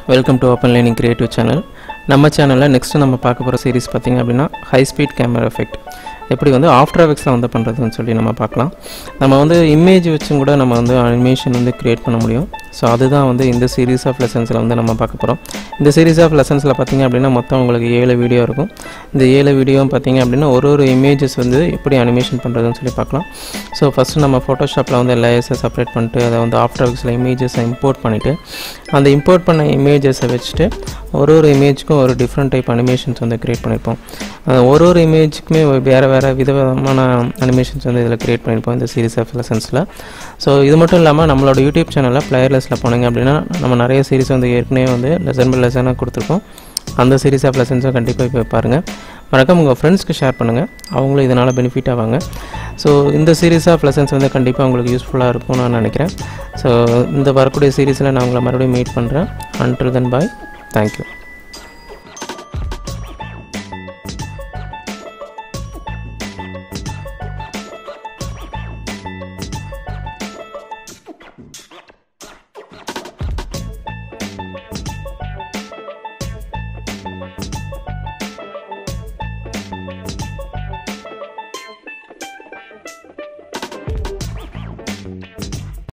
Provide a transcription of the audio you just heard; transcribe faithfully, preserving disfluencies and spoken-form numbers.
Welcome to Open Learning Creative Channel. நம்ம சேனல்ல next நம்ம பார்க்க போற சீரிஸ் பாத்தீங்க அப்படினா high speed camera effect. எப்படி வந்து After Effects ல வந்து பண்றதுன்னு சொல்லி நம்ம பார்க்கலாம். நம்ம வந்து இமேஜ் வச்சும் கூட நம்ம வந்து அனிமேஷன் வந்து கிரியேட் பண்ண முடியும். சோ அதுதான் வந்து இந்த சீரிஸ் ஆஃப் லெசன்ஸ்ல வந்து நம்ம பார்க்க போறோம். இந்த சீரிஸ் ஆஃப் லெசன்ஸ்ல பாத்தீங்க அப்படினா மொத்தம் உங்களுக்கு ஏழு வீடியோ இருக்கும். இந்த ஏழு வீடியோவும் பாத்தீங்க அப்படினா ஒரு ஒரு இமேजेस வந்து எப்படி அனிமேஷன் பண்றதுன்னு சொல்லி பார்க்கலாம். சோ ஃபர்ஸ்ட் நம்ம Photoshopல வந்து லேயர்ஸ் செப்பரேட் பண்ணிட்டு அத வந்து After Effectsல இமேजेस இம்போர்ட் பண்ணிட்டு அந்த இம்போர்ட் பண்ண இமேजेस வெச்சிட்டு ஒரு ஒரு இமேஜ்க்கும் ஒரு டிஃபரண்ட் டைப் அனிமேஷன்ஸ் வந்து கிரியேட் பண்ணிருப்போம். ஒரு ஒரு இமேஜ்க்குமே வேற வேற விதவிதமான அனிமேஷன்ஸ் வந்து இதல கிரியேட் பண்ணிருப்போம் இந்த சீரிஸ் ஆஃப் லெசன்ஸ்ல. சோ இது மட்டும் இல்லாம நம்மளோட YouTube சேனல்ல பிளேயர்லிஸ்ட்ல போனீங்க அப்படினா நம்ம நிறைய சீரிஸ் வந்து ஏற்கனவே வந்து லெசன் பை லெசனா கொடுத்திருக்கோம். அந்த சீரிஸ் ஆஃப் லெசன்ஸை கண்டிப்பா போய் பாருங்க. மறக்காம உங்க ஃப்ரெண்ட்ஸ்க்கு ஷேர் பண்ணுங்க. அவங்களும் இதனால பெனிஃபிட் ஆவாங்க. சோ இந்த சீரிஸ் ஆஃப் லெசன்ஸ் வந்து கண்டிப்பா உங்களுக்கு யூஸ்ஃபுல்லா இருக்கும்னு நான் நினைக்கிறேன். சோ இந்த வரக்கூடிய சீரிஸ்ல நான் உங்களை மறுபடியும் மீட் பண்றேன். Until then, bye. Thank you.